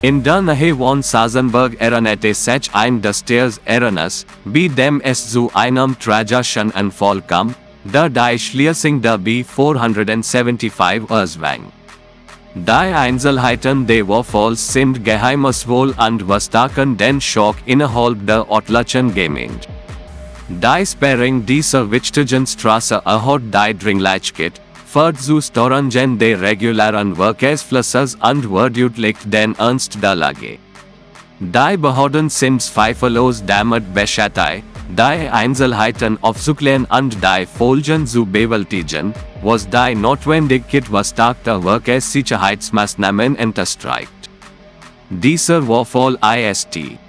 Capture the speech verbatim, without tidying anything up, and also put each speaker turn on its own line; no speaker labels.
In der Nähe von Sassenberg ereignete sich ein düsteres Ereignis, bei dem es zu einem tragischen Unfall kam, der die Schließung der B vierhundertfünfundsiebzig erzwang. Die Einzelheiten des Vorfalls sind geheimnisvoll und verstärken den Schock innerhalb der örtlichen Gemeinde. Die Sperrung dieser wichtigen Straße erhöht die Dringlichkeit, führt zu Störungen des regulären Verkehrsflusses und verdeutlicht den Ernst der Lage. Die Behörden sind zweifellos damit beschäftigt, die Einzelheiten aufzuklären und die Folgen zu bewältigen, was die Notwendigkeit verstärkter Verkehrssicherheitsmaßnahmen unterstreicht. Dieser Vorfall ist